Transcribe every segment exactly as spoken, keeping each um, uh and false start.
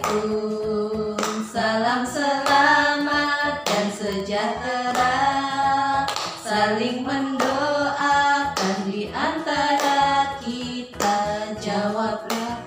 Assalamualaikum, salam selamat dan sejahtera, saling mendoakan di antara kita. Jawablah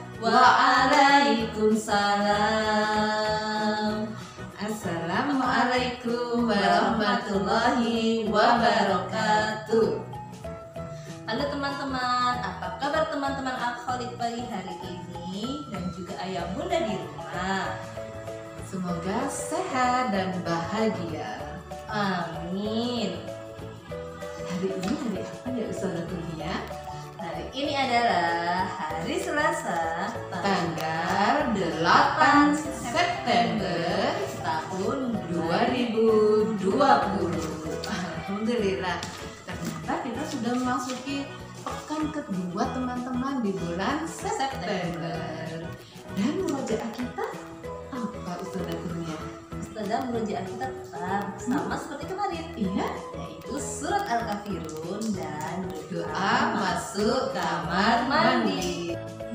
waalaikumsalam. Assalamualaikum warahmatullahi wabarakatuh. Halo teman-teman, apa kabar teman-teman Al-Khalid pagi hari ini dan juga ayah bunda di rumah? Semoga sehat dan bahagia. Amin. Hari ini hari apa ya Ustazah Kurnia? Hari ini adalah hari Selasa, Tanggal delapan September tahun dua ribu dua puluh. Alhamdulillah, ternyata kita sudah memasuki pekan kedua teman-teman di bulan September. Dan murojaah kita apa Ustazah Kurnia? Ustazah murojaah kita tetap sama seperti kemarin, Iya, yaitu surat Al-Kafirun dan doa masuk kamar mandi.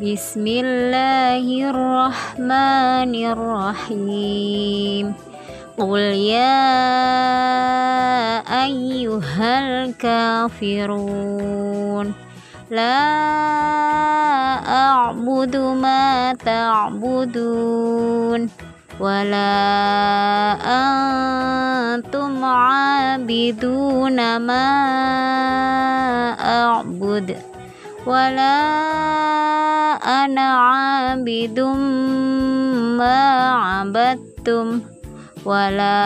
Bismillahirrahmanirrahim. Qul ya ayyuhal kafirun la a'budu ma ta'budun wala antum 'abiduna ma a'bud wala ana 'abidum ma 'abadtum wala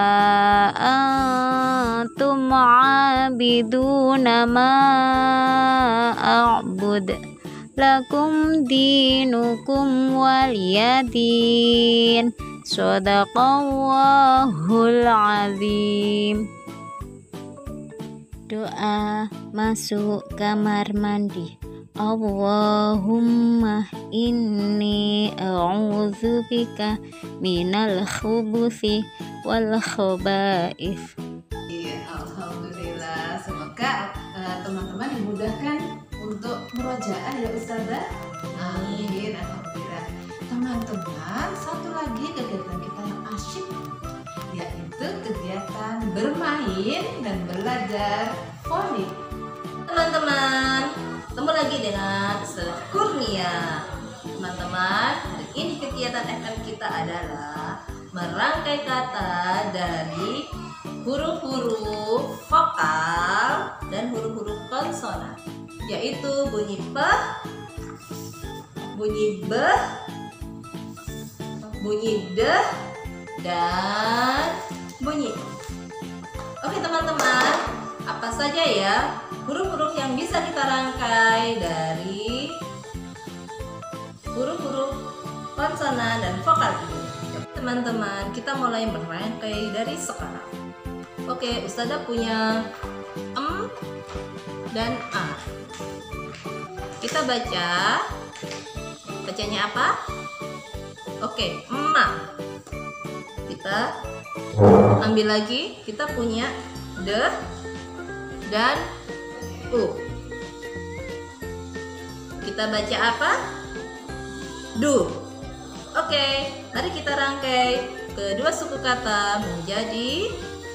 antum 'abiduna ma a'bud lakum dinukum waliyadin. Shadaqallahul azim. Doa masuk kamar mandi. Allahumma inni a'udzubika minal khubuthi wal khaba'ith. Iya, alhamdulillah. Semoga uh, teman-teman dimudahkan untuk murojaah ya Ustazah. Amin. Alhamdulillah. Teman-teman, satu lagi kegiatan kita yang asyik, yaitu kegiatan bermain dan belajar voli. Teman-teman, ketemu lagi dengan Ustazah Kurnia. Teman-teman, hari ini kegiatan F M kita adalah merangkai kata dari huruf-huruf vokal dan huruf-huruf konsonan, yaitu bunyi p, bunyi b, bunyi d, dan bunyi. Oke teman-teman, apa saja ya huruf-huruf yang bisa kita rangkai dari huruf-huruf konsonan dan vokal ini? Teman-teman, kita mulai merangkai dari sekarang. Oke, Ustazah punya em dan a. Kita baca, bacanya apa? Oke, emak. Kita ambil lagi, kita punya de dan u. Kita baca apa? Du. Oke, mari kita rangkai kedua suku kata menjadi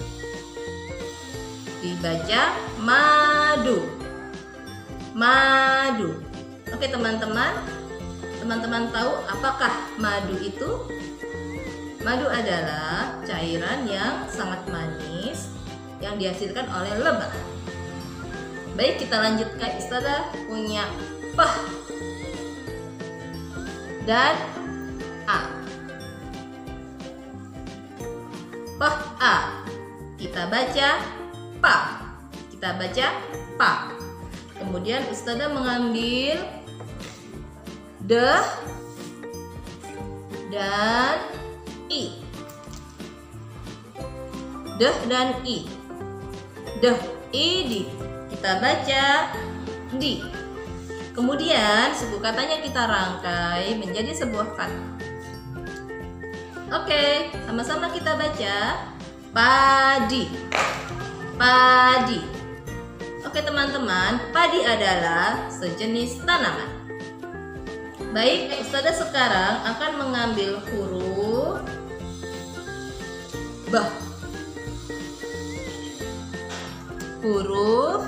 dibaca madu. Madu. Oke teman-teman, teman-teman tahu apakah madu itu? Madu adalah cairan yang sangat manis yang dihasilkan oleh lebah. Baik, kita lanjutkan. Ustazah punya pah dan a. Pah a. Kita baca pa. Kita baca pa. Kemudian Ustazah mengambil de dan i. Deh dan i. Deh, i, di. Kita baca di. Kemudian suku katanya kita rangkai menjadi sebuah kata. Oke, sama-sama kita baca padi. Padi. Oke teman-teman, padi adalah sejenis tanaman. Baik, Ustazah sekarang akan mengambil huruf Ba. Huruf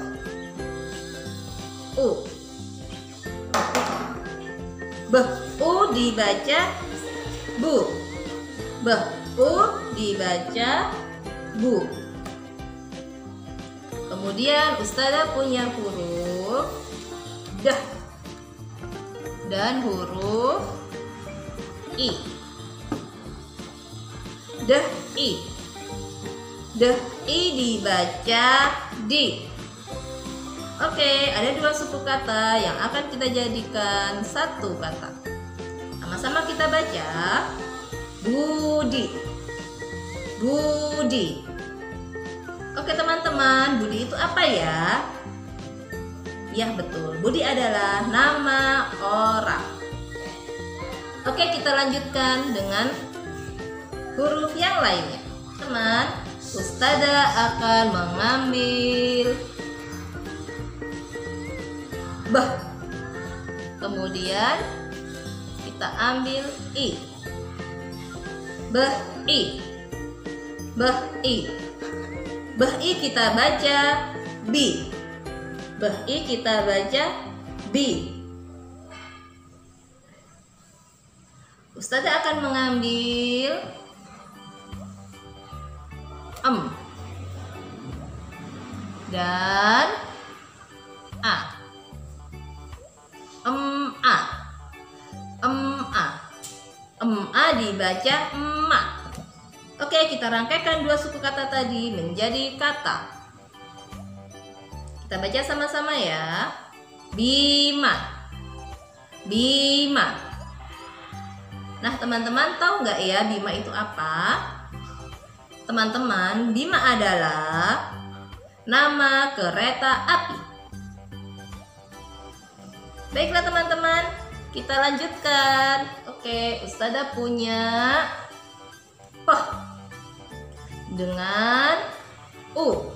U. Ba. U dibaca Bu. Ba. U dibaca Bu. Kemudian Ustazah punya huruf Dah dan huruf I. Dah I. Dah I dibaca Di. Oke, ada dua suku kata yang akan kita jadikan satu kata. Sama-sama kita baca Budi. Budi. Oke teman-teman, Budi itu apa ya? Ya betul, Budi adalah nama orang. Oke, kita lanjutkan dengan huruf yang lainnya. Teman, Ustazah akan mengambil Bah. Kemudian kita ambil I. Bah I. Bah I. Bah I kita baca Bi. Bah I kita baca Bi. Ustazah akan mengambil Em dan A. Em A. Em A. Em A dibaca emak. Oke, kita rangkaikan dua suku kata tadi menjadi kata. Kita baca sama-sama ya. Bima. Bima. Nah, teman-teman tahu nggak ya Bima itu apa? Teman-teman, Bima adalah nama kereta api. Baiklah teman-teman, kita lanjutkan. Oke, Ustazah punya Pah dengan U.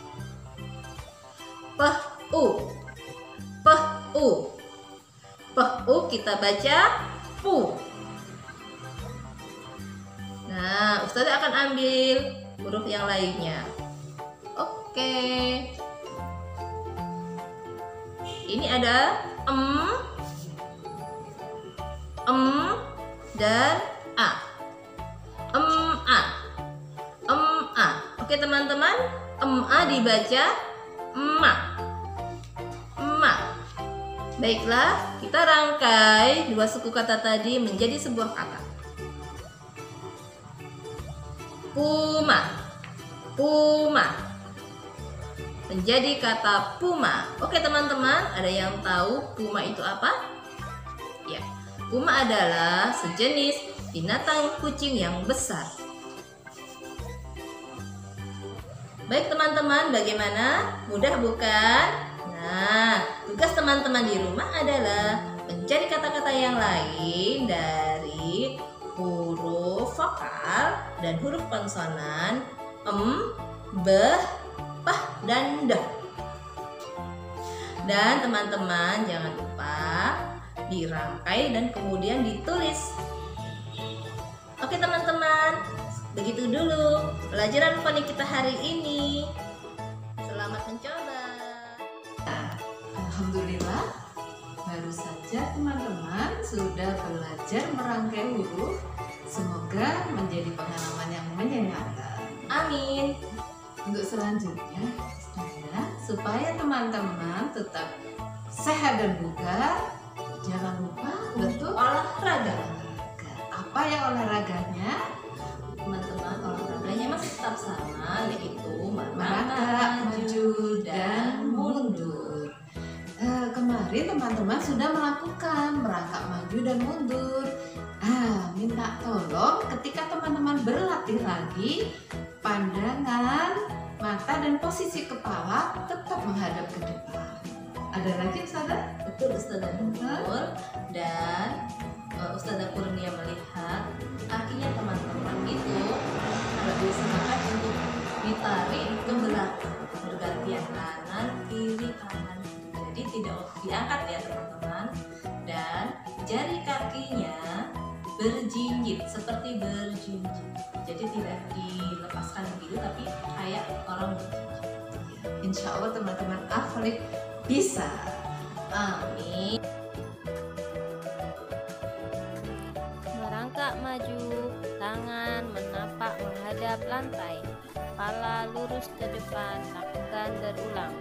Pah U. Pah U. Pah U kita baca Pu. Nah, Ustazah akan ambil huruf yang lainnya. Oke. Ini ada Em, Em, dan A. Em A. Em A. Oke teman-teman, Em A dibaca emak. Emak. Baiklah, kita rangkai dua suku kata tadi menjadi sebuah kata. Puma. Puma. Menjadi kata puma. Oke teman-teman, ada yang tahu puma itu apa? Ya, puma adalah sejenis binatang kucing yang besar. Baik teman-teman, bagaimana? Mudah bukan? Nah, tugas teman-teman di rumah adalah mencari kata-kata yang lain dari huruf vokal dan huruf konsonan em, beh, pah, dan dah. Dan teman-teman jangan lupa dirangkai dan kemudian ditulis. Oke teman-teman, begitu dulu pelajaran fonik kita hari ini. Selamat mencoba. Alhamdulillah, baru saja teman-teman sudah belajar merangkai huruf. Semoga menjadi pengalaman yang menyenangkan. Amin. Untuk selanjutnya, Ustazah, supaya teman-teman tetap sehat dan bugar, jangan lupa betul Olahraga. apa ya olahraganya? Teman-teman, olahraganya masih tetap sama, yaitu Merangkak, maju, dan mundur. Eh, kemarin teman-teman sudah melakukan merangkak, maju, dan mundur. Ah, minta tolong ketika teman-teman berlatih lagi, pandangan, mata, dan posisi kepala tetap menghadap ke depan. Ada lagi Ustazah? betul Ustazah betul. Dan uh, Ustazah Kurnia melihat kakinya teman-teman itu harus diusahakan untuk ditarik ke belakang bergantian kanan kiri kanan kiri. Jadi tidak diangkat ya teman-teman. Dan jari kakinya berjinjit, seperti berjinjit. Jadi tidak dilepaskan begitu, tapi kayak orang berjinjit. Insya Allah teman-teman Aflik bisa. Amin. Merangkak maju, tangan menapak menghadap lantai, kepala lurus ke depan, lakukan berulang.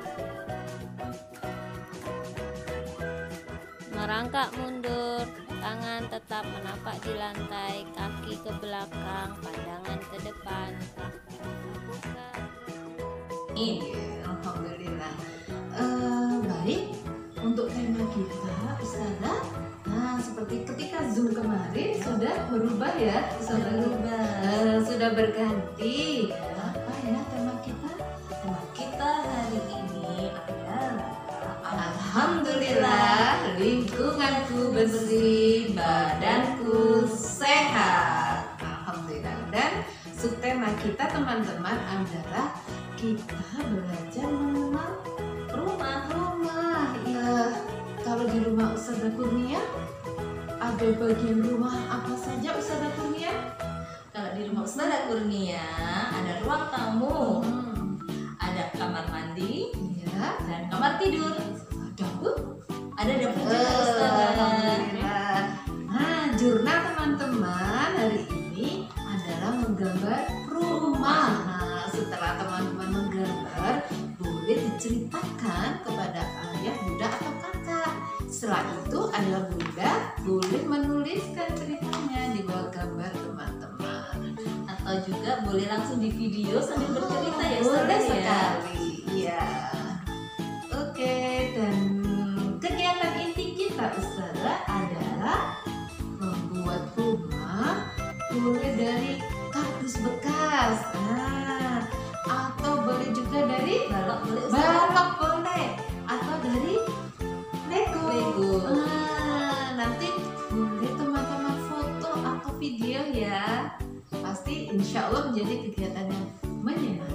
Merangkak mundur, tangan tetap menapak di lantai, kaki ke belakang, pandangan ke depan, lakukan. Ini Alhamdulillah. Eh, baik, untuk tema kita Ustazah, nah seperti ketika Zoom kemarin sudah berubah ya Ustazah, berubah. Eh, sudah berganti. Apa ya tema kita? Tema kita hari ini adalah Alhamdulillah lingkunganku bersih, badanku sehat. Alhamdulillah. Dan subtema kita teman-teman adalah kita belajar mengenal rumah-rumah. Ya, kalau di rumah Ustazah Kurnia ada bagian rumah apa saja Ustazah Kurnia? Kalau di rumah Ustazah Kurnia ada ruang tamu, Hmm, ada kamar mandi, ya. dan kamar tidur. Dapur? Ada dapur juga Eh, Ustazah. Alhamdulillah. Nah, jurnal teman-teman hari ini adalah menggambar rumah. Nah, setelah teman-teman menggambar, boleh diceritakan kepada ayah, bunda, atau kakak. Setelah itu, ayah, bunda boleh menuliskan ceritanya di bawah gambar teman-teman. Atau juga boleh langsung di video sambil bercerita ya Boleh Ustazah ya. sekali. Iya. Oke, dan kegiatan inti kita Ustazah adalah membuat rumah, boleh dari kardus bekas, nah, atau boleh juga dari Balok boleh Ustazah. balok boleh, atau dari Lego. Lego. Nah, nanti boleh teman-teman foto atau video ya. Pasti insya Allah menjadi kegiatan yang menyenangkan.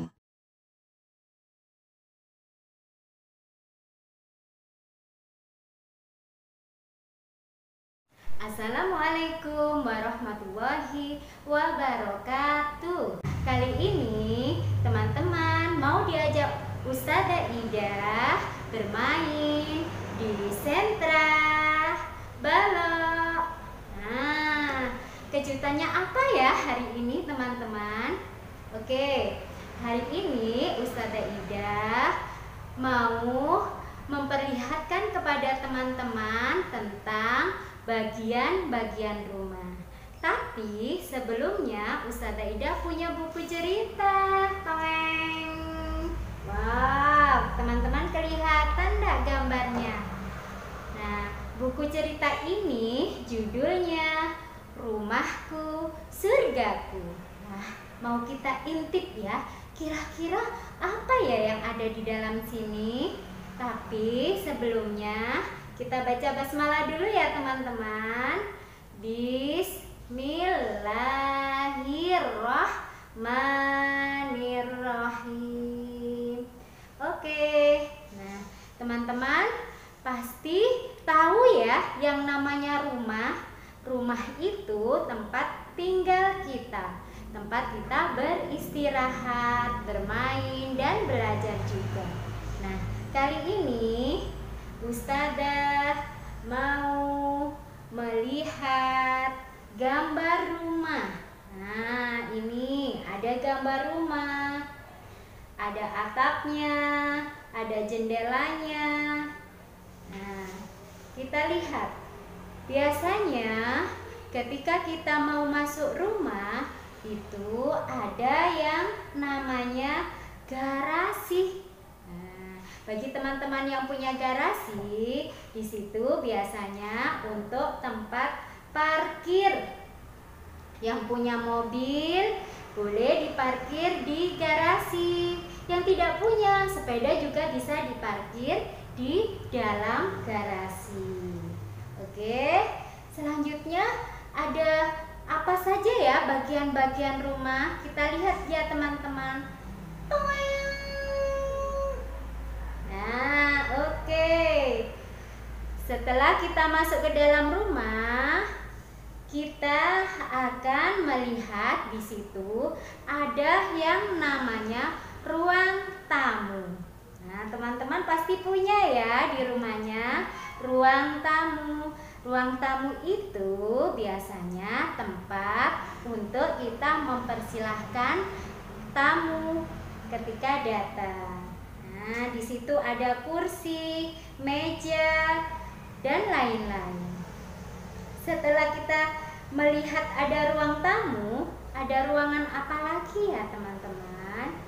Assalamualaikum warahmatullahi wabarakatuh. Kali ini teman-teman mau diajak Ustazah Ida bermain di sentra balok. Nah, kejutannya apa ya hari ini teman-teman? Oke, hari ini Ustazah Ida mau memperlihatkan kepada teman-teman tentang bagian-bagian rumah. Tapi sebelumnya Ustazah Ida punya buku cerita. Toeng. Wow, teman-teman kelihatan enggak gambarnya? Nah, buku cerita ini judulnya Rumahku Surgaku. Nah, mau kita intip ya, kira-kira apa ya yang ada di dalam sini? Tapi sebelumnya kita baca basmalah dulu ya teman-teman. Bismillahirrahmanirrahim. Oke. Nah, teman-teman pasti tahu ya yang namanya rumah. Rumah itu tempat tinggal kita, tempat kita beristirahat, bermain, dan belajar juga. Nah, kali ini Ustazah mau melihat gambar rumah. Nah, ini ada gambar rumah, ada atapnya, ada jendelanya. Nah, kita lihat. Biasanya ketika kita mau masuk rumah itu ada yang namanya garasi. Bagi teman-teman yang punya garasi, di situ biasanya untuk tempat parkir. Yang punya mobil boleh diparkir di garasi. Yang tidak punya sepeda juga bisa diparkir di dalam garasi. Oke, selanjutnya ada apa saja ya bagian-bagian rumah? Kita lihat ya teman-teman. Nah, oke. setelah kita masuk ke dalam rumah, kita akan melihat di situ ada yang namanya ruang tamu. Nah, teman-teman pasti punya ya di rumahnya ruang tamu. Ruang tamu itu biasanya tempat untuk kita mempersilahkan tamu ketika datang. Nah, di situ ada kursi, meja, dan lain-lain. Setelah kita melihat ada ruang tamu, ada ruangan apa lagi ya teman-teman?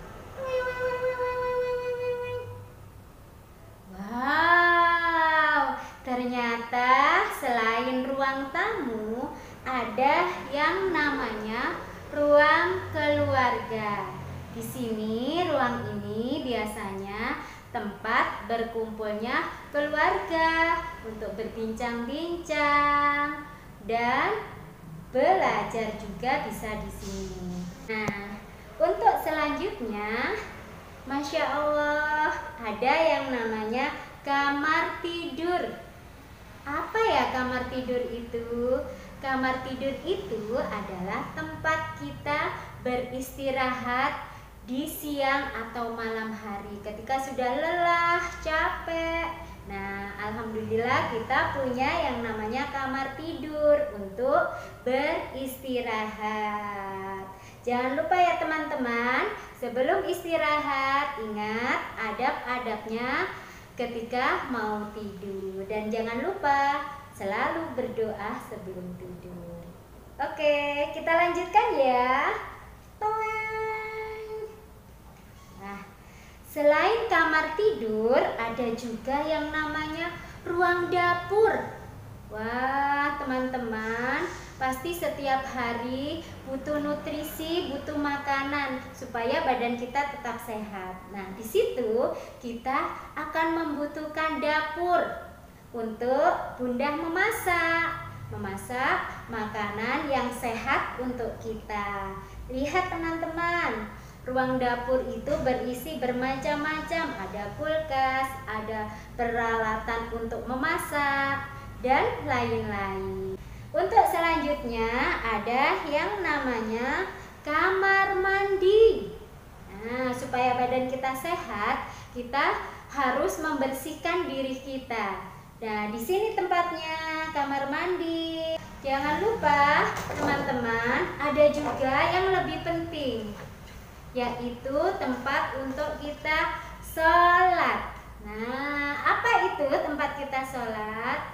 Wow, ternyata selain ruang tamu, ada yang namanya ruang keluarga. Di sini, ruang ini biasanya tempat berkumpulnya keluarga untuk berbincang-bincang dan belajar juga bisa di sini. Nah, untuk selanjutnya, Masya Allah, ada yang namanya kamar tidur. Apa ya kamar tidur itu? Kamar tidur itu adalah tempat kita beristirahat di siang atau malam hari ketika sudah lelah, capek. Nah, alhamdulillah kita punya yang namanya kamar tidur untuk beristirahat. Jangan lupa ya teman-teman, sebelum istirahat ingat adab-adabnya ketika mau tidur. Dan jangan lupa selalu berdoa sebelum tidur. Oke, kita lanjutkan ya. Nah, selain kamar tidur, ada juga yang namanya ruang dapur. Wah, teman-teman, pasti setiap hari butuh nutrisi, butuh makanan supaya badan kita tetap sehat. Nah, di situ kita akan membutuhkan dapur untuk Bunda memasak, memasak makanan yang sehat untuk kita. Lihat teman-teman, ruang dapur itu berisi bermacam-macam, ada kulkas, ada peralatan untuk memasak, dan lain-lain. Untuk selanjutnya ada yang namanya kamar mandi. Nah, supaya badan kita sehat, kita harus membersihkan diri kita. Nah, di sini tempatnya kamar mandi. Jangan lupa teman-teman, ada juga yang lebih penting, yaitu tempat untuk kita sholat. Nah, apa itu tempat kita sholat?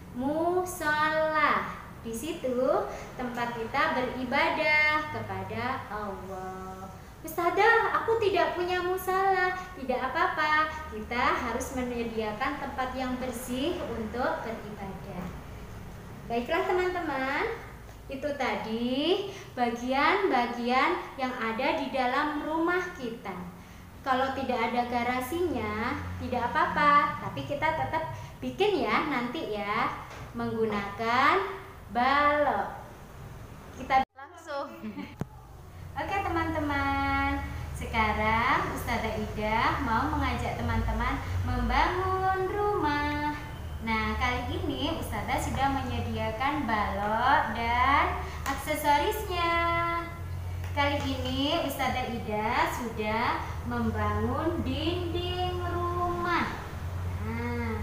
Musola. Di situ tempat kita beribadah kepada Allah. Ustazah, aku tidak punya musola. Tidak apa-apa, kita harus menyediakan tempat yang bersih untuk beribadah. Baiklah teman-teman, itu tadi bagian-bagian yang ada di dalam rumah kita. Kalau tidak ada garasinya, tidak apa-apa, tapi kita tetap bikin ya nanti ya, menggunakan balok. Kita Langsung. Oke teman-teman, sekarang Ustazah Ida mau mengajak teman-teman membangun rumah. Nah, kali ini Ustazah sudah menyediakan balok dan aksesorisnya. Kali ini Ustazah Ida sudah membangun dinding rumah. Nah,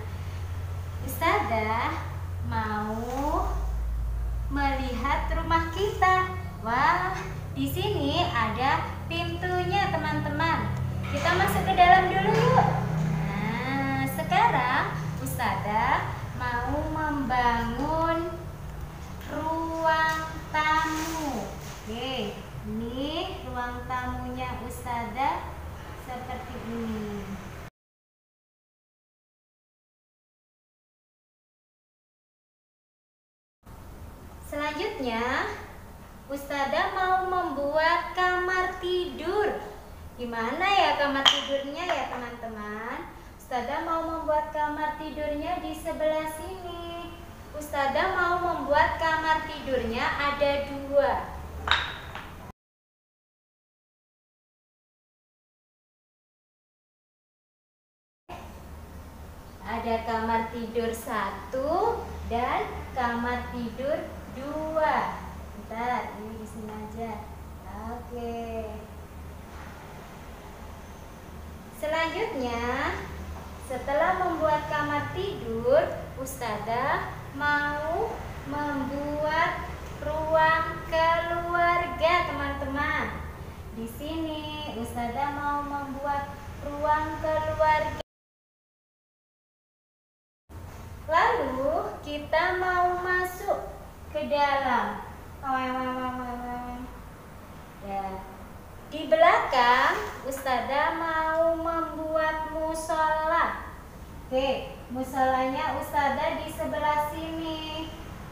Ustazah mau melihat rumah kita. Wah, di sini ada pintunya teman-teman. Kita masuk ke dalam dulu yuk. Nah, sekarang Ustazah mau membangun ruang tamu. Oke, ini ruang tamunya Ustazah seperti ini. Selanjutnya, Ustazah mau membuat kamar tidur. Gimana ya kamar tidurnya ya teman-teman? Ustazah mau membuat kamar tidurnya di sebelah sini. Ustazah mau membuat kamar tidurnya ada dua. ada kamar tidur satu dan kamar tidur dua. Bentar, ini di sini aja. Oke. Selanjutnya, setelah membuat kamar tidur, Ustazah mau membuat ruang keluarga, teman-teman. Di sini Ustazah mau membuat ruang keluarga. Lalu kita mau masuk ke dalam. Ya. Di belakang Ustazah mau membuat musola. Oke, musolanya Ustazah di sebelah sini.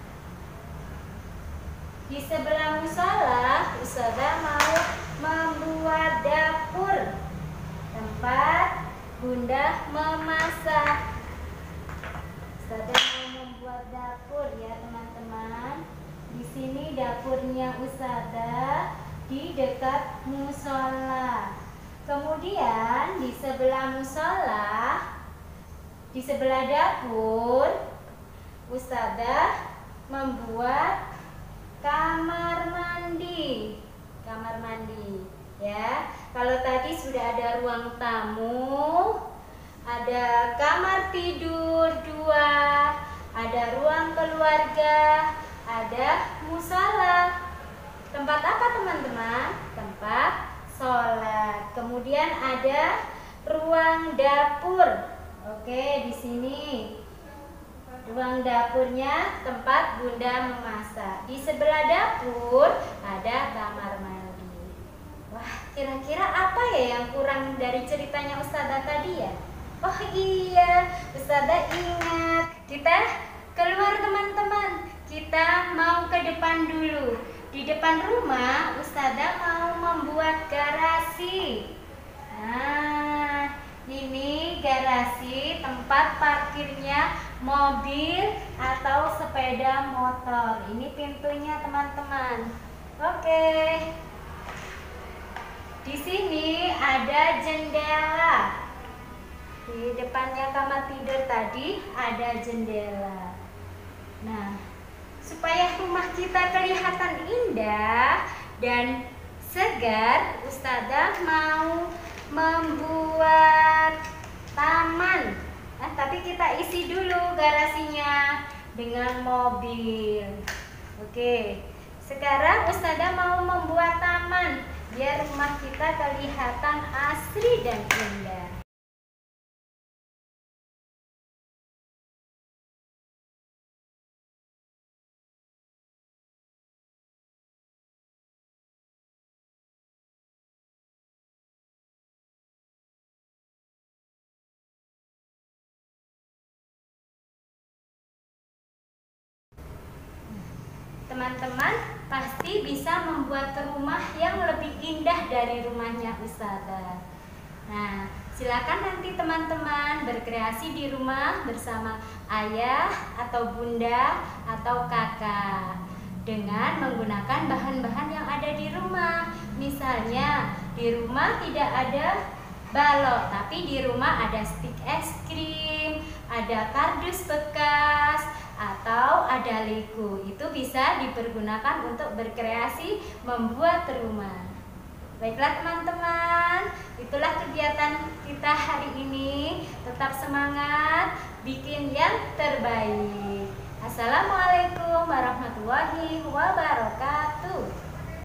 Di sebelah musola Ustazah mau membuat dapur, tempat Bunda memasak. Ustazah mau membuat dapur ya teman-teman. Di sini dapurnya Ustazah di dekat musola. Kemudian di sebelah musola, di sebelah dapur, Ustazah membuat kamar mandi. Kamar mandi ya. Kalau tadi sudah ada ruang tamu, ada kamar tidur dua, ada ruang keluarga, ada musola. Tempat apa teman-teman? Tempat sholat. Kemudian ada ruang dapur. Oke, di sini ruang dapurnya tempat Bunda memasak. Di sebelah dapur ada kamar mandi. Wah, kira-kira apa ya yang kurang dari ceritanya Ustazah tadi ya? Oh iya, Ustazah ingat. Kita keluar teman-teman. Kita mau ke depan dulu. Di depan rumah Ustazah mau membuat garasi. Nah, ini garasi tempat parkirnya mobil atau sepeda motor. Ini pintunya teman-teman. Oke. Di sini ada jendela. Di depannya kamar tidur tadi ada jendela. Nah, supaya rumah kita kelihatan indah dan segar, Ustazah mau membuat taman. Nah, tapi kita isi dulu garasinya dengan mobil. Oke, sekarang Ustazah mau membuat taman biar rumah kita kelihatan asri dan indah. Teman-teman pasti bisa membuat rumah yang lebih indah dari rumahnya Ustazah. Nah, silakan nanti teman-teman berkreasi di rumah bersama ayah atau bunda atau kakak dengan menggunakan bahan-bahan yang ada di rumah. Misalnya di rumah tidak ada balok, tapi di rumah ada stik es krim, ada kardus bekas, atau ada liku. Itu bisa dipergunakan untuk berkreasi membuat rumah. Baiklah teman-teman, itulah kegiatan kita hari ini. Tetap semangat, bikin yang terbaik. Assalamualaikum warahmatullahi wabarakatuh.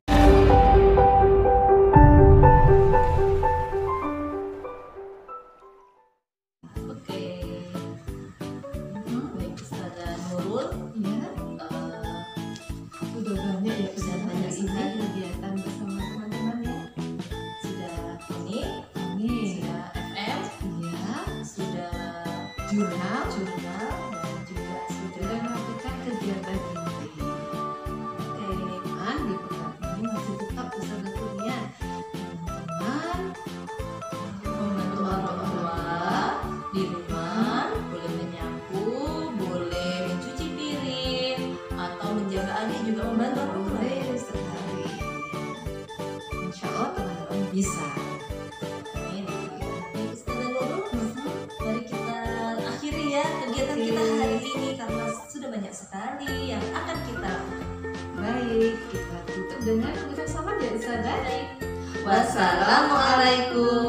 Jurnal, jurnal, dan juga sudah melakukan kegiatan ini. Oke, teman di pekan ini masih tetap Ustazah Kurnia. Teman-teman membantu orang tua di rumah, boleh menyapu, boleh mencuci piring, atau menjaga adik juga membantu orang tua. Boleh sekali. Insya Allah teman-teman bisa. Wassalamualaikum